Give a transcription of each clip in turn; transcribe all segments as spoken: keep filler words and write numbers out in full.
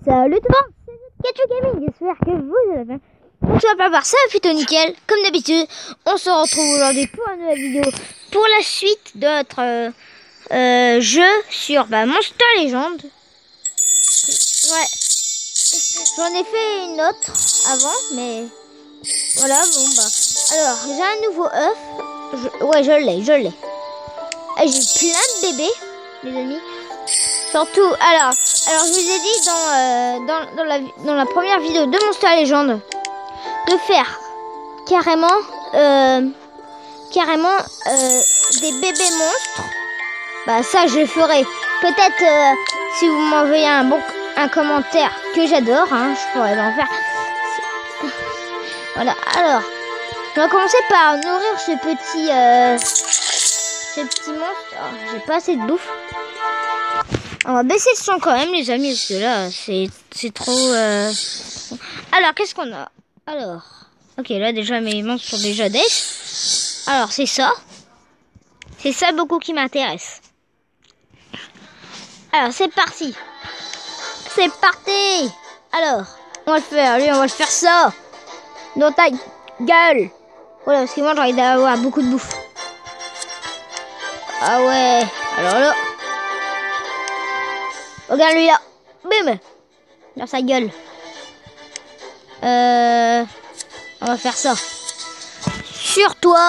Salut tout le monde, c'est Ketchup Gaming, j'espère que vous allez bien. On se va voir ça plutôt nickel. Comme d'habitude, on se retrouve aujourd'hui pour une nouvelle vidéo pour la suite de notre euh, euh, jeu sur bah, Monster Legend. Ouais, j'en ai fait une autre avant, mais voilà, bon bah. Alors, j'ai un nouveau œuf. Je... Ouais, je l'ai, je l'ai. J'ai plein de bébés, les amis. Surtout, alors, alors je vous ai dit dans, euh, dans, dans, la, dans la première vidéo de Monster Legend de faire carrément, euh, carrément euh, des bébés monstres. Bah ça je ferai. Peut-être euh, si vous m'envoyez un bon un commentaire que j'adore, hein, je pourrais en faire. Voilà. Alors, on va commencer par nourrir ce petit, euh, ce petit monstre. Oh, j'ai pas assez de bouffe. On va baisser le son quand même, les amis, parce que là, c'est, c'est trop... Euh... Alors, qu'est-ce qu'on a? Alors, ok, là, déjà, mes monstres sont déjà des. Alors, c'est ça. C'est ça beaucoup qui m'intéresse. Alors, c'est parti. C'est parti. Alors, on va le faire, lui, on va le faire ça. Dans ta gueule. Voilà, parce que moi, j'ai envie d'avoir beaucoup de bouffe. Ah ouais, alors là... Regarde lui là. Bim. Dans sa gueule. Euh, on va faire ça. Sur toi.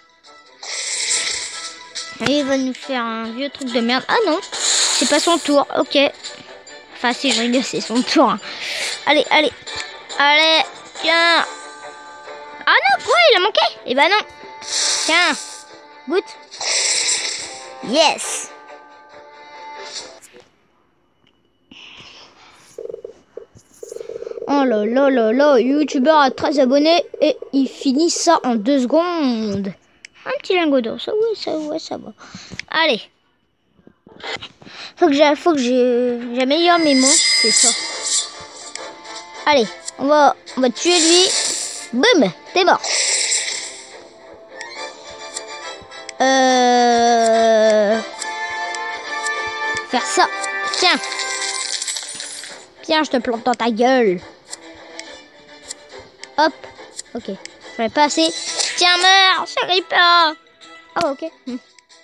Et il va nous faire un vieux truc de merde. Ah non. C'est pas son tour. Ok. Enfin si je rigole, c'est son tour. Hein. Allez, allez. Allez. Tiens. Ah non, quoi? Il a manqué? Eh ben non. Tiens. Goûte. Yes. Oh là là là là, youtubeur à treize abonnés et il finit ça en deux secondes. Un petit lingot d'or, ça ouais, ça ouais, ça va. Allez. Faut que j'ai, faut que j'ai, j'améliore mes monstres, c'est ça. Allez, on va, on va tuer lui. Boum, t'es mort. Euh... Faire ça. Tiens. Tiens, je te plante dans ta gueule. Hop, ok. J'en ai pas assez. Tiens, meurs, j'arrive pas. Ah, ok. Hum.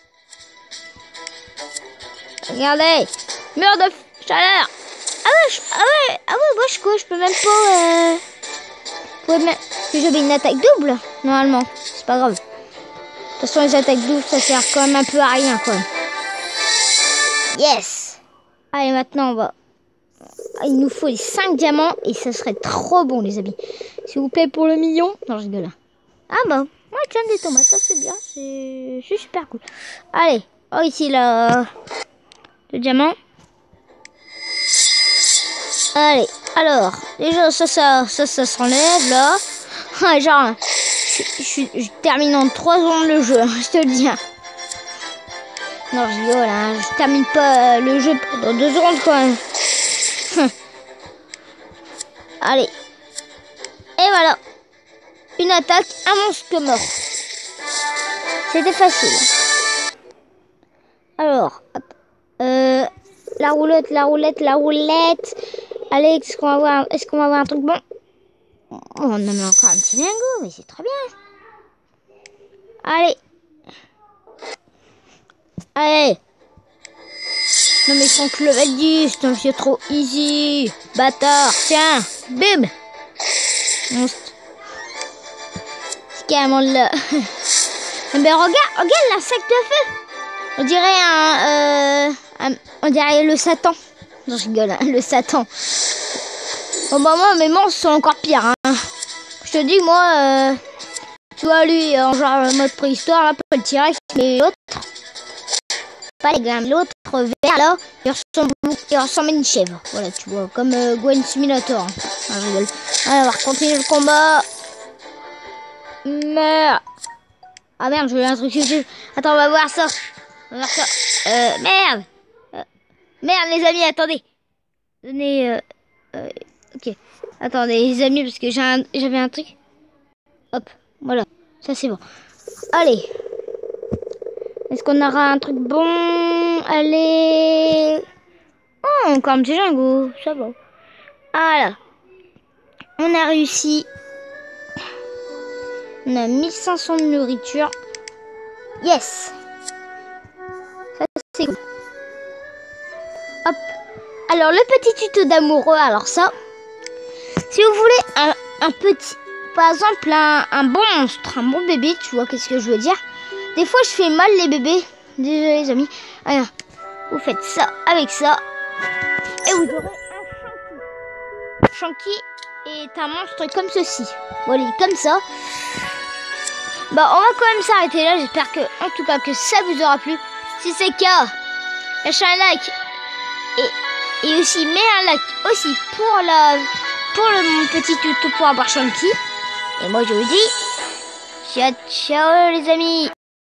Regardez, mur de chaleur. Ah ouais, je, ah ouais, ah ouais, moi je, quoi, je peux même pas. Euh... Faut même... Parce que j'avais une attaque double, normalement. C'est pas grave. De toute façon, les attaques doubles, ça sert quand même un peu à rien, quoi. Yes. Allez, maintenant, on va. Il nous faut les cinq diamants et ça serait trop bon, les amis. S'il vous plaît, pour le million. Non, je rigole. Ah bah, moi j'aime des tomates, ça c'est bien, c'est, c'est super cool. Allez, oh ici là, le diamant. Allez, alors, déjà ça, ça, ça, ça s'enlève là. Ah, genre, je, je, je termine en trois secondes le jeu, hein, je te le dis. Hein. Non, je rigole, hein, je termine pas euh, le jeu pendant deux secondes quand même. Allez. Et voilà. Une attaque, un monstre mort. C'était facile. Alors, hop. Euh, la roulette, la roulette, la roulette. Allez, est-ce qu'on va voir, est-ce qu'on va voir un truc bon? Oh, on en met encore un petit lingot, mais c'est très bien. Allez. Allez. Non mais ils sont que level dix, donc c'est trop easy. Bâtard, tiens, bim. Monstre. C'est carrément là. Mais regarde, regarde l'insecte de feu. On dirait un, euh, un, on dirait le Satan. Non, je rigole, hein, le Satan. Bon bah moi mes monstres sont encore pires. Hein. Je te dis moi, euh, tu vois lui en genre mode préhistoire, un peu le T-Rex, mais l'autre. Pas les gars, l'autre vert là, il ressemble, il ressemble à une chèvre. Voilà, tu vois, comme euh, Gwen Simulator. Ah, je rigole. Allez, on va continuer le combat. Meurs. Ah merde, je voulais un truc YouTube. Attends, on va voir ça. On va voir ça. Euh, merde. Euh, merde, les amis, attendez. Donnez. Euh, euh, ok. Attendez, les amis, parce que j'ai un, j'avais un truc. Hop, voilà. Ça, c'est bon. Allez. Est-ce qu'on aura un truc bon? Allez. Oh, encore un petit lingot. Ça va. Voilà. On a réussi. On a mille cinq cents de nourriture. Yes. Ça, c'est cool. Hop. Alors, le petit tuto d'amoureux. Alors ça, si vous voulez un, un petit... Par exemple, un, un bon monstre, un bon bébé, tu vois qu'est-ce que je veux dire. Des fois, je fais mal les bébés. Désolé, les amis. Alors, vous faites ça avec ça. Et vous aurez un Shanky. Shanky est un monstre comme ceci. Voilà, comme ça. Bah, on va quand même s'arrêter là. J'espère que, en tout cas, que ça vous aura plu. Si c'est le cas, lâchez un like. Et, et aussi, mets un like aussi pour, la, pour le mon petit tuto pour avoir Shanky. Et moi, je vous dis, ciao, ciao les amis.